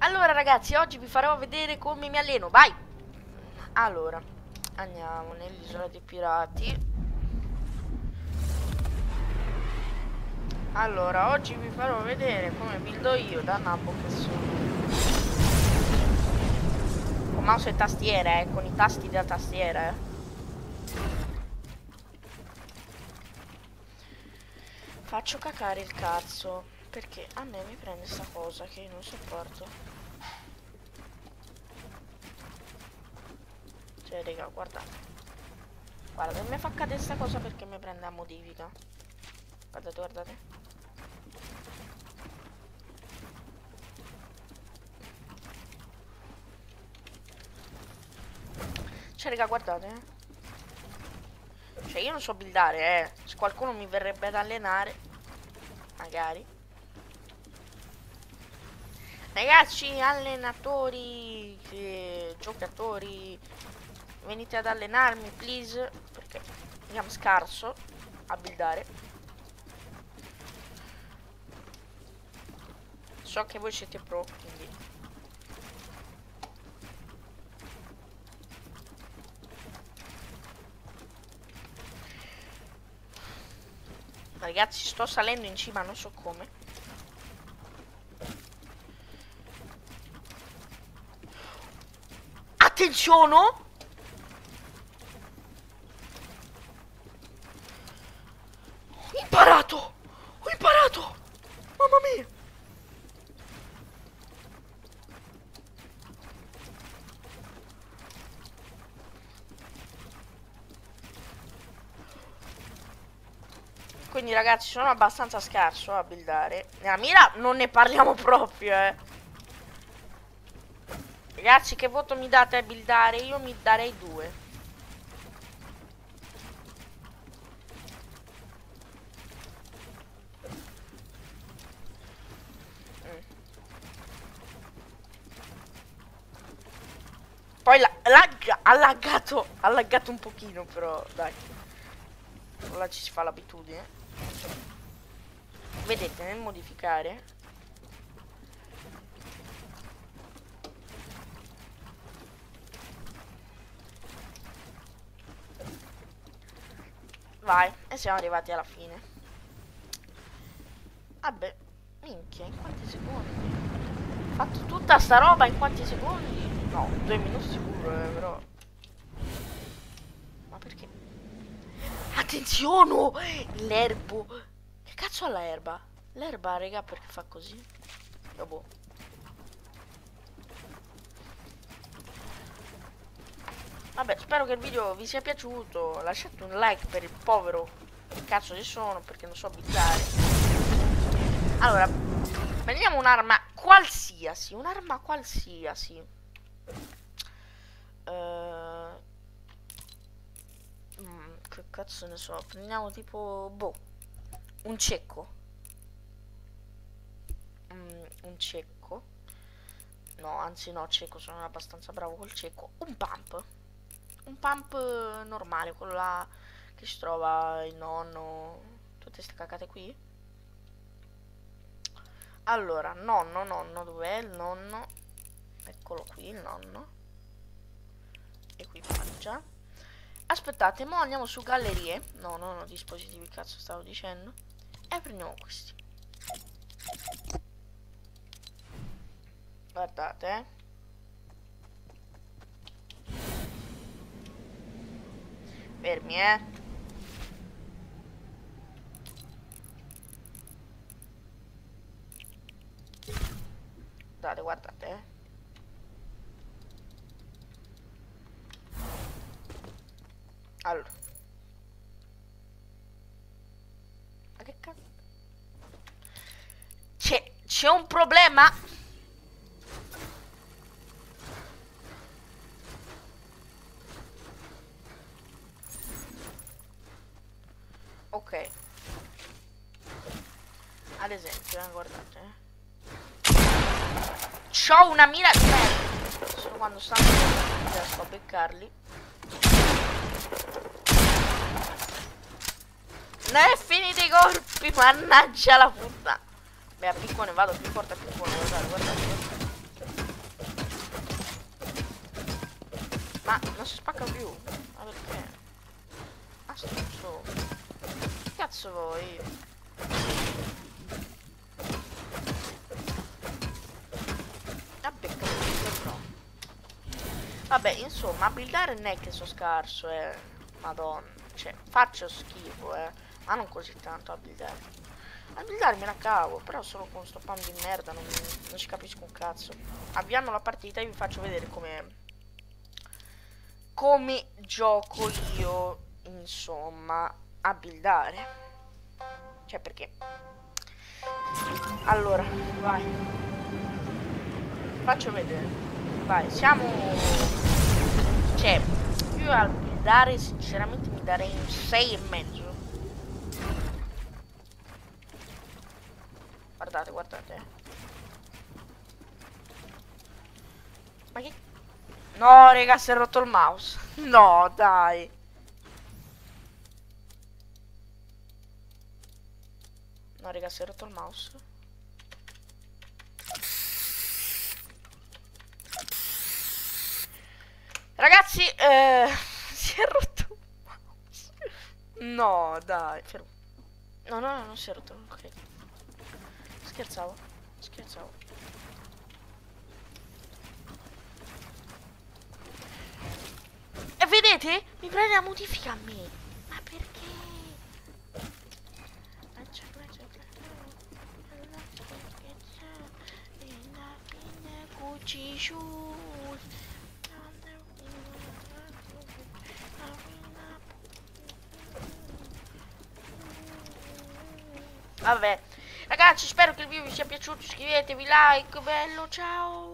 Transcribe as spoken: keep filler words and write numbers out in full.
Allora ragazzi, oggi vi farò vedere come mi alleno. Vai! Allora, andiamo nell'isola dei pirati. Allora, oggi vi farò vedere come buildo io da nabbo che sono. Con mouse e tastiere, eh, con i tasti della tastiera, eh. Faccio cacare il cazzo, perché a me mi prende sta cosa che io non sopporto. Cioè, raga, guardate. Guarda, mi fa cadere sta cosa perché mi prende la modifica. Guardate, guardate. Cioè, raga, guardate, eh. Cioè, io non so buildare, eh. Se qualcuno mi verrebbe ad allenare, magari. Ragazzi, allenatori, eh, giocatori, venite ad allenarmi, please. Perché siamo scarso a buildare. So che voi siete pro, quindi. Ragazzi, sto salendo in cima, non so come. Attenzione! Ho imparato! Ho imparato! Mamma mia! Quindi ragazzi, sono abbastanza scarso a buildare. Nella mira non ne parliamo proprio, eh. Ragazzi, che voto mi date a buildare? Io mi darei due. Mm. Poi la, lagga, ha laggato, ha laggato un pochino, però dai. Ora ci si fa l'abitudine. Vedete, nel modificare vai, e siamo arrivati alla fine. Vabbè, minchia, in quanti secondi? Ho fatto tutta sta roba in quanti secondi? No, due minuti sicuro, eh, però. Ma perché? Attenzione! L'erbo! Che cazzo ha l'erba? L'erba, raga, perché fa così? Boh. Vabbè, spero che il video vi sia piaciuto. Lasciate un like per il povero che cazzo ci sono, perché non so buildare. Allora, prendiamo un'arma qualsiasi. Un'arma qualsiasi. Uh, mm, che cazzo ne so. Prendiamo tipo, boh, un cecco. Mm, un cecco. No, anzi no, cecco, sono abbastanza bravo col cecco. Un pump. Un pump normale, quello là che si trova il nonno, tutte queste cacate qui. Allora, nonno, nonno, dov'è il nonno? Eccolo qui, il nonno. Equipaggia. Aspettate, mo andiamo su gallerie. No, no, no, dispositivi, cazzo stavo dicendo. E prendiamo questi. Guardate, eh. Fermi, eh. Guardate, guardate, eh. Allora. Ma che cazzo? C'è, c'è un problema? Ok. Ad esempio, eh, guardate. C'ho una mira di merda. Solo quando stanno non riesco a beccarli. Ne è finito i colpi, mannaggia la puttana. Beh, a piccone vado più forte a piccone, guardate, guardate. Ma non si spacca più. Ma perché? Ma stronzo. Che cazzo vuoi? Vabbè, però. Vabbè, insomma, a buildare non è che sono scarso, eh. Madonna. Cioè, faccio schifo, eh. Ma non così tanto a buildare. A buildare me la cavo, però solo con sto pan di merda non, non ci capisco un cazzo. Avviando la partita e vi faccio vedere come come gioco io, insomma, a buildare. Cioè, perché? Allora, vai. Faccio vedere. Vai, siamo... Cioè, io al buildare sinceramente mi darei un sei e mezzo. Guardate, guardate. Ma che... No, raga, si è rotto il mouse. No, dai. No, raga, si è rotto il mouse. Ragazzi, eh, si è rotto il mouse. No, dai, fermo. No, no, no, non si è rotto, ok. Scherzavo, scherzavo. E vedete? Mi prende la modifica a me. Ma perché? Vabbè, ragazzi, spero che il video vi sia piaciuto. Iscrivetevi, like, bello, ciao.